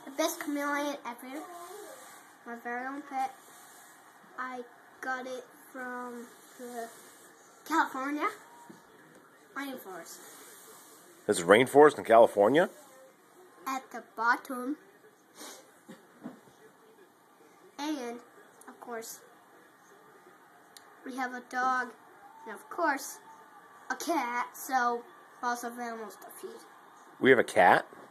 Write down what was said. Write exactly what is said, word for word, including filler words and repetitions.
the best chameleon ever. My very own pet. I got it from the California rainforest. There's a rainforest in California? At the bottom. And, of course, we have a dog, and of course, a cat, so lots of animals to feed. We have a cat?